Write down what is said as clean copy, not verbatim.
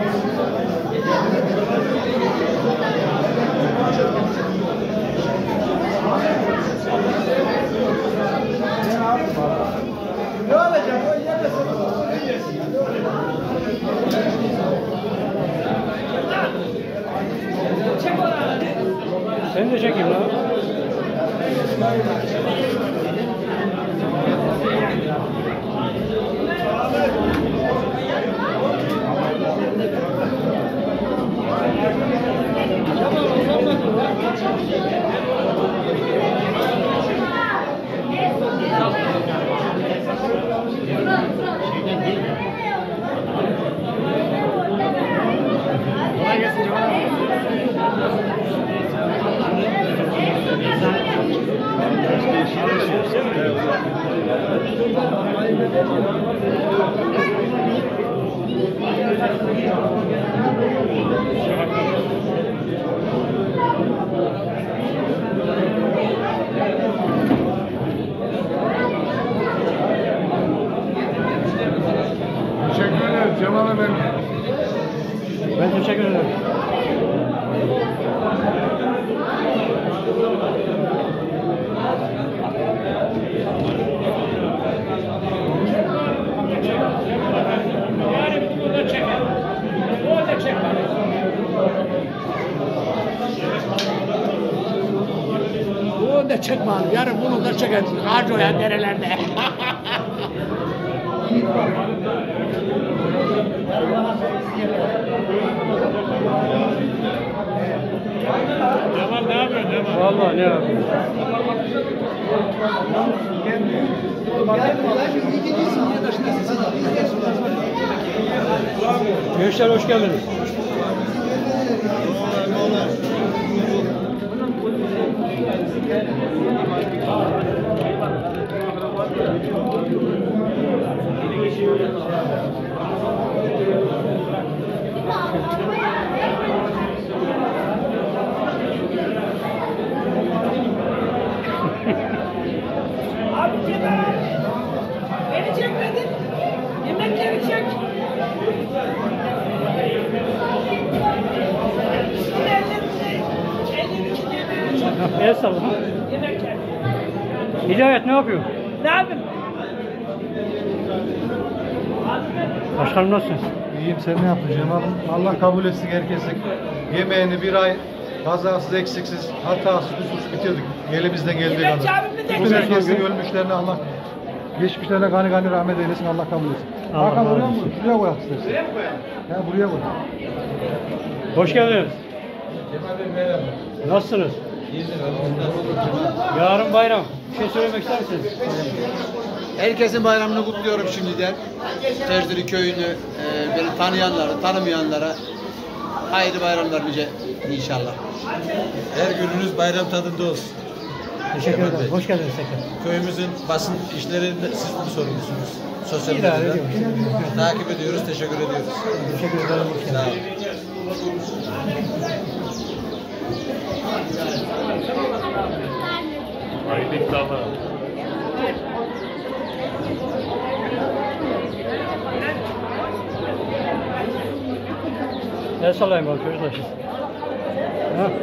Ne olacak? O yerde Seni de çekeyim lan. Kolay gelsin Teşekkür ederim Cemal Efendi. Ben teşekkür ederim. Bunu da çekme abi. Yarın bunu da çekelim. Ağaç oyan nerelerde. Cemal ne yapıyorsun Cemal? Vallahi ne yapıyorsun? Gençler hoş geldiniz. Abi Cemal abi. Beni çekmedin. Yemekleri çek. El salla. Yemekler. Hidayet ne yapıyor? Ne yapayım? Başkanım nasılsın? İyiyim, sen ne yaptın Cemal'im? Allah kabul etsin herkesin. Yemeğini bir ay kazasız eksiksiz, hatasız, kusursuz bitirdik. Elimizden geldiği Yemekçi kadar. abimi de Bütün çek. herkesin ölmüşlerine Allah, geçmişlerine gani gani rahmet eylesin, Allah kabul etsin. Allah Hakan razı oraya mı? olsun. Şuraya koyak istersen. Buraya mı koyalım? Ya buraya koy. Hoş geldiniz. Cemal Bey merhaba. Nasılsınız? Yarın bayram. Bir şey söylemek ister misiniz? Herkesin bayramını kutluyorum şimdiden. Terzili köyünü, beni tanıyanlara, tanımayanlara hayırlı bayramlar nice inşallah. Her gününüz bayram tadında olsun. Teşekkür Cemal ederim. Bey. Hoş geldiniz tekrar. Köyümüzün basın işlerinde siz mi sorumlusunuz? Sosyal İdare medyada. ediyoruz. Takip ediyoruz, teşekkür ediyoruz. Teşekkür ederim. Hoş Sağ geldiniz. olun. Hayırlı iftarlar. El sallayın bak çocuklar siz. Ha?